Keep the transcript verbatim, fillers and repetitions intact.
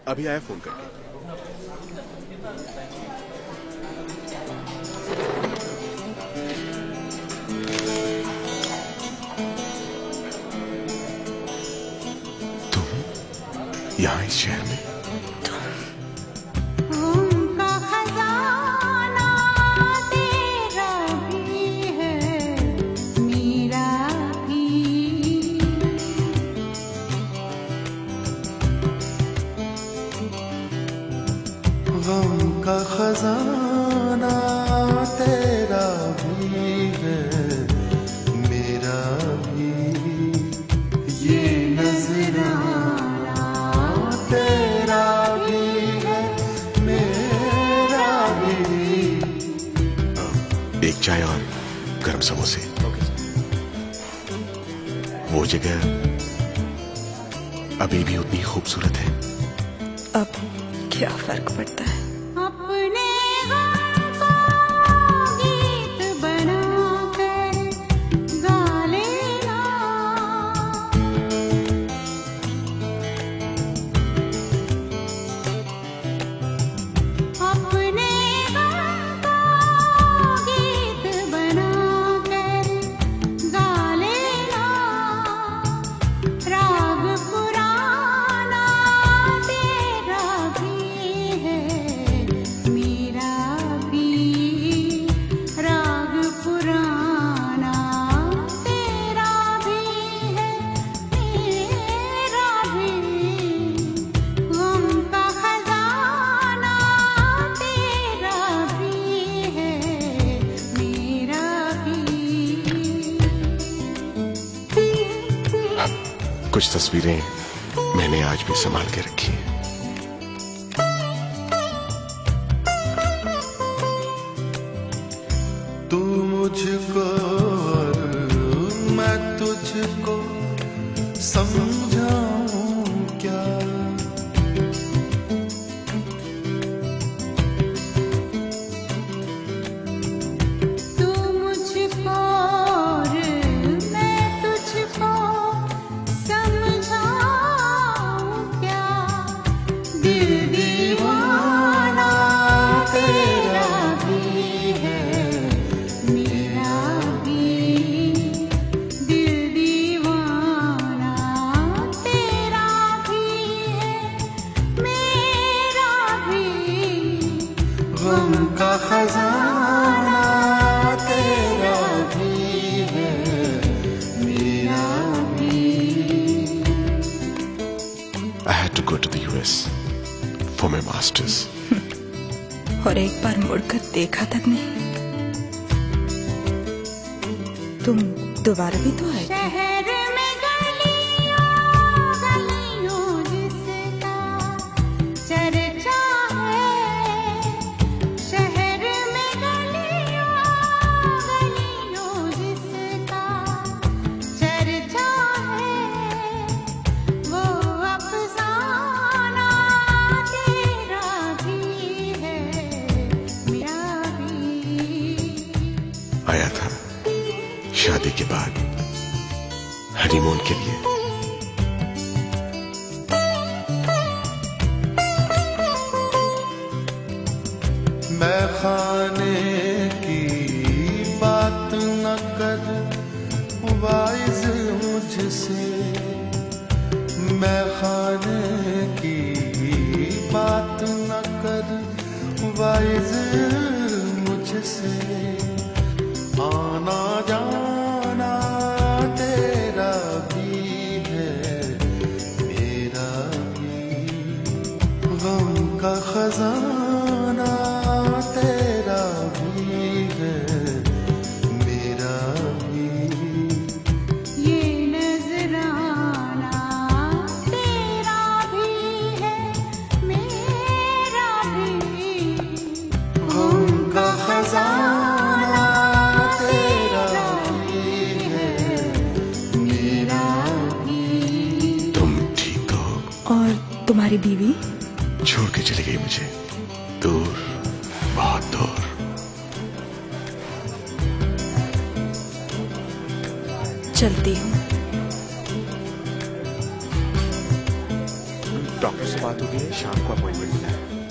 अभी आया फोन करके। तुम यहाँ इस शहर में? का खजाना तेरा भी है मेरा भी, ये नजराना तेरा भी है मेरा भी। एक चाय और गर्म समोसे। वो जगह अभी भी उतनी खूबसूरत है। अब क्या फर्क पड़ता है? कुछ तस्वीरें मैंने आज भी संभाल के रखी हैं। तू मुझको और मैं तुझको समझाऊं क्या, का खजाना तेरा भी है मेरा भी। I had to go to the U S for my masters. और एक बार मुड़कर देखा तक नहीं। तुम दोबारा भी तो आए थे। आया था शादी के बाद हनीमून के लिए। मैं खाने की बात न कर वाइज मुझसे, मैं खाने की बात न कर वाइज मुझसे। आना जाना तेरा भी है मेरा भी, गम का खजाना तेरा भी है मेरा भी, ये नजराना तेरा भी है मेरा भी, गम का खजाना तुम्हारी बीवी छोड़ के चली गई मुझे, दूर, बहुत दूर। चलती हूँ। डॉक्टर से बात हो गई है, शाम को अपॉइंटमेंट मिला है।